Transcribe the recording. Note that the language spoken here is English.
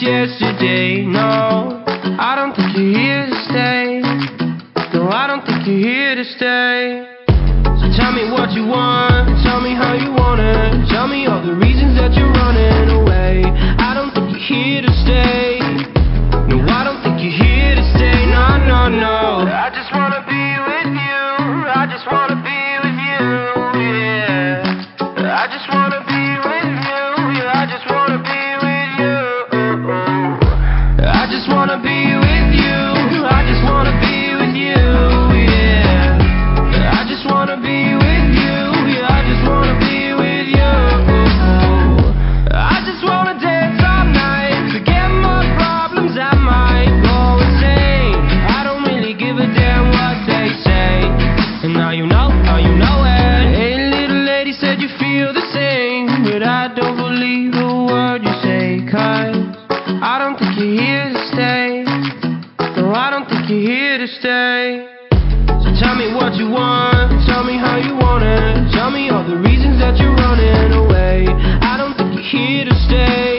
just yesterday. No, I don't think you're here to stay. No, I don't think you're here to stay. So tell me what you want, tell me how you want it. Tell me all the reasons that you're running away. I don't think you're here to stay. No, I don't think you're here to stay. No, no, no. I just wanna be with you. I just wanna be with you, yeah. I just wanna be with you. Yeah, I just wanna be with you. I just wanna be with you. I just wanna be with you, yeah. I just wanna be with you. Yeah, I just wanna be with you. I just wanna dance all night, forget my problems, I might go insane. I don't really give a damn what they say. And now you know it. Hey, little lady said you feel the same, but I don't believe a word you say, 'cause I don't think you're here to stay. No, I don't think you're here to stay. So tell me what you want, tell me how you want it. Tell me all the reasons that you're running away. I don't think you're here to stay.